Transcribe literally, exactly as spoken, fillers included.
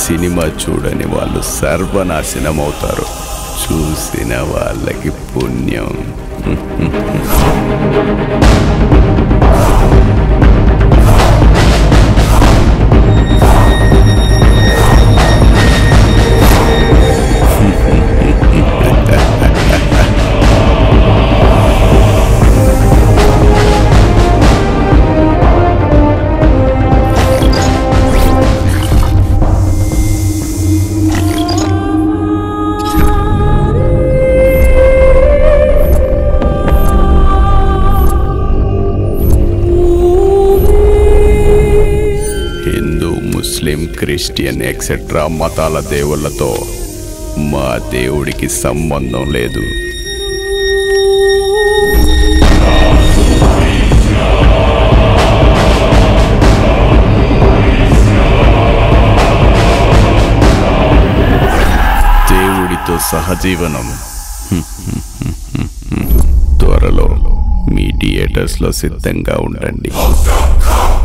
Cinema చూడని వాళ్ళు సర్వనాశనం అవుతారు, చూసిన వాళ్ళకి పుణ్యం. ముస్లిం, క్రిస్టియన్ ఎక్సెట్రా మతాల దేవుళ్ళతో మా దేవుడికి సంబంధం లేదు. దేవుడితో సహజీవనం త్వరలో మీ థియేటర్స్లో సిద్ధంగా ఉండండి.